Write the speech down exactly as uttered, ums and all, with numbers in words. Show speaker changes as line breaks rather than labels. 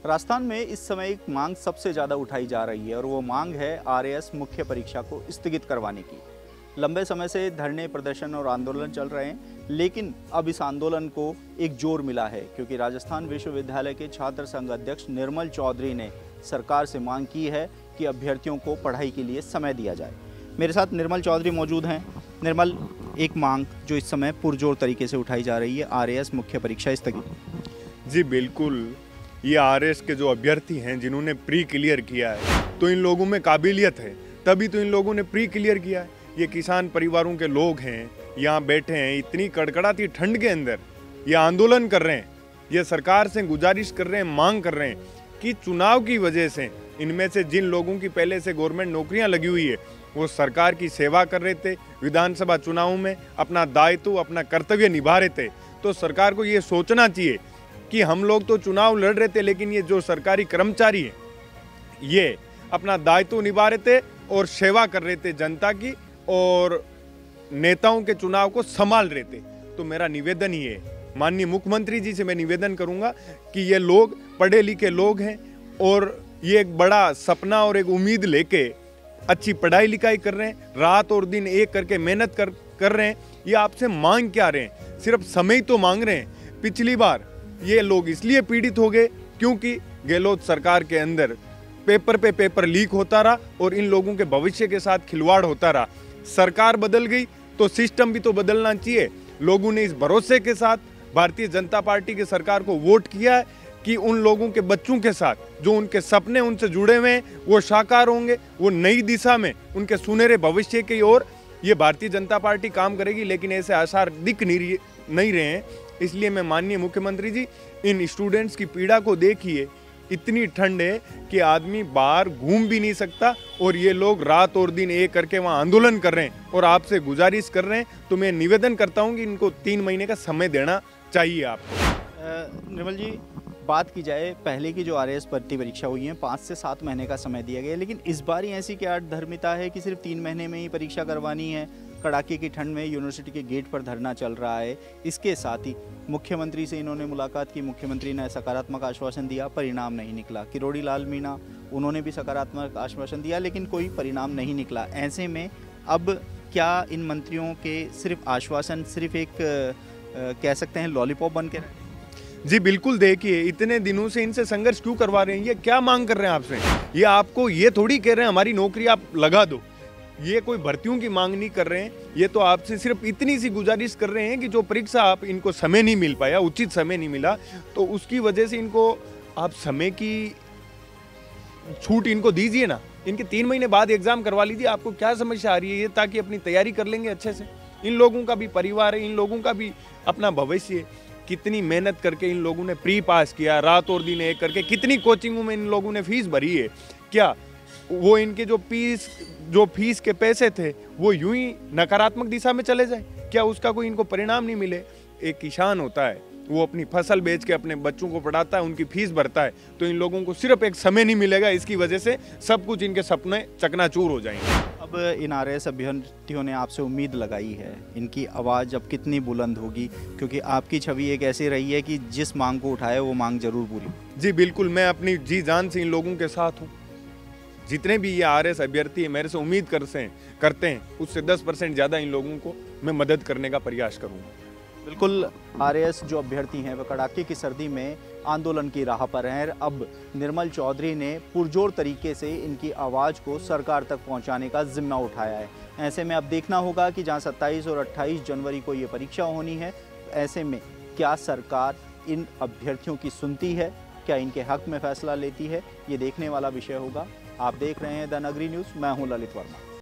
राजस्थान में इस समय एक मांग सबसे ज़्यादा उठाई जा रही है और वो मांग है आरएएस मुख्य परीक्षा को स्थगित करवाने की। लंबे समय से धरने, प्रदर्शन और आंदोलन चल रहे हैं, लेकिन अब इस आंदोलन को एक जोर मिला है क्योंकि राजस्थान विश्वविद्यालय के छात्र संघ अध्यक्ष निर्मल चौधरी ने सरकार से मांग की है कि अभ्यर्थियों को पढ़ाई के लिए समय दिया जाए। मेरे साथ निर्मल चौधरी मौजूद हैं। निर्मल, एक मांग जो इस समय पुरजोर तरीके से उठाई जा रही है, आरएएस मुख्य परीक्षा स्थगित।
जी बिल्कुल, ये आरएएस के जो अभ्यर्थी हैं जिन्होंने प्री क्लियर किया है, तो इन लोगों में काबिलियत है, तभी तो इन लोगों ने प्री क्लियर किया है। ये किसान परिवारों के लोग हैं, यहाँ बैठे हैं, इतनी कड़कड़ाती ठंड के अंदर ये आंदोलन कर रहे हैं, ये सरकार से गुजारिश कर रहे हैं, मांग कर रहे हैं कि चुनाव की वजह से इनमें से जिन लोगों की पहले से गवर्नमेंट नौकरियां लगी हुई है, वो सरकार की सेवा कर रहे थे, विधानसभा चुनाव में अपना दायित्व, अपना कर्तव्य निभा रहे थे, तो सरकार को ये सोचना चाहिए कि हम लोग तो चुनाव लड़ रहे थे, लेकिन ये जो सरकारी कर्मचारी हैं ये अपना दायित्व निभा रहे थे और सेवा कर रहे थे जनता की, और नेताओं के चुनाव को संभाल रहे थे। तो मेरा निवेदन ही है, माननीय मुख्यमंत्री जी से मैं निवेदन करूंगा कि ये लोग पढ़े लिखे लोग हैं और ये एक बड़ा सपना और एक उम्मीद लेके अच्छी पढ़ाई लिखाई कर रहे हैं, रात और दिन एक करके मेहनत कर कर रहे हैं। ये आपसे मांग क्या रहे हैं? सिर्फ समय तो मांग रहे हैं। पिछली बार ये लोग इसलिए पीड़ित हो गए क्योंकि गहलोत सरकार के अंदर पेपर पे पेपर लीक होता रहा और इन लोगों के भविष्य के साथ खिलवाड़ होता रहा। सरकार बदल गई तो सिस्टम भी तो बदलना चाहिए। लोगों ने इस भरोसे के साथ भारतीय जनता पार्टी की सरकार को वोट किया है कि उन लोगों के बच्चों के साथ जो उनके सपने उनसे जुड़े हुए हैं वो साकार होंगे, वो नई दिशा में उनके सुनहरे भविष्य की ओर ये भारतीय जनता पार्टी काम करेगी। लेकिन ऐसे आसार दिख नहीं नहीं रहे हैं। इसलिए मैं माननीय मुख्यमंत्री जी, इन स्टूडेंट्स की पीड़ा को देखिए। इतनी ठंड है कि आदमी बाहर घूम भी नहीं सकता और ये लोग रात और दिन एक करके वहाँ आंदोलन कर रहे हैं और आपसे गुजारिश कर रहे हैं। तो मैं निवेदन करता हूँ कि इनको तीन महीने का समय देना चाहिए आपको।
निर्मल जी, बात की जाए पहले की जो आरएएस भर्ती परीक्षा हुई है, पाँच से सात महीने का समय दिया गया, लेकिन इस बार ही ऐसी क्या धर्मिता है कि सिर्फ तीन महीने में ही परीक्षा करवानी है? कड़ाके की ठंड में यूनिवर्सिटी के गेट पर धरना चल रहा है। इसके साथ ही मुख्यमंत्री से इन्होंने मुलाकात की, मुख्यमंत्री ने सकारात्मक आश्वासन दिया, परिणाम नहीं निकला। किरोड़ी लाल मीणा, उन्होंने भी सकारात्मक आश्वासन दिया, लेकिन कोई परिणाम नहीं निकला। ऐसे में अब क्या इन मंत्रियों के सिर्फ आश्वासन सिर्फ एक आ, कह सकते हैं लॉलीपॉप बन के रहे?
जी बिल्कुल, देखिए इतने दिनों से इनसे संघर्ष क्यों करवा रहे हैं? ये क्या मांग कर रहे हैं आपसे? ये आपको ये थोड़ी कह रहे हैं हमारी नौकरी आप लगा दो। ये कोई भर्तियों की मांग नहीं कर रहे हैं। ये तो आपसे सिर्फ इतनी सी गुजारिश कर रहे हैं कि जो परीक्षा आप इनको समय नहीं मिल पाया, उचित समय नहीं मिला, तो उसकी वजह से इनको आप समय की छूट इनको दीजिए ना। इनके तीन महीने बाद एग्जाम करवा लीजिए। आपको क्या समस्या आ रही है? ये ताकि अपनी तैयारी कर लेंगे अच्छे से। इन लोगों का भी परिवार है, इन लोगों का भी अपना भविष्य है। कितनी मेहनत करके इन लोगों ने प्री पास किया, रात और दिन एक करके कितनी कोचिंगों में इन लोगों ने फीस भरी है। क्या वो इनके जो फीस जो फीस के पैसे थे वो यूं ही नकारात्मक दिशा में चले जाए? क्या उसका कोई इनको परिणाम नहीं मिले? एक किसान होता है, वो अपनी फसल बेच के अपने बच्चों को पढ़ाता है, उनकी फीस भरता है, तो इन लोगों को सिर्फ एक समय नहीं मिलेगा। इसकी वजह से सब कुछ इनके सपने चकनाचूर हो जाएंगे।
अब इन आरएएस अभ्यर्थियों ने आपसे उम्मीद लगाई है, इनकी आवाज़ अब कितनी बुलंद होगी? क्योंकि आपकी छवि एक ऐसी रही है कि जिस मांग को उठाए वो मांग जरूर पूरी।
जी बिल्कुल, मैं अपनी जी जान से इन लोगों के साथ हूँ। जितने भी ये आरएएस अभ्यर्थी है मेरे से उम्मीद कर से करते हैं, उससे दस परसेंट ज़्यादा इन लोगों को मैं मदद करने का प्रयास करूँगा।
बिल्कुल, आरएएस जो अभ्यर्थी हैं वह कड़ाके की सर्दी में आंदोलन की राह पर हैं। अब निर्मल चौधरी ने पुरजोर तरीके से इनकी आवाज़ को सरकार तक पहुंचाने का जिम्मा उठाया है। ऐसे में अब देखना होगा कि जहां सत्ताईस और अट्ठाईस जनवरी को ये परीक्षा होनी है, ऐसे में क्या सरकार इन अभ्यर्थियों की सुनती है, क्या इनके हक में फैसला लेती है, ये देखने वाला विषय होगा। आप देख रहे हैं द नगरी न्यूज़, मैं हूँ ललित वर्मा।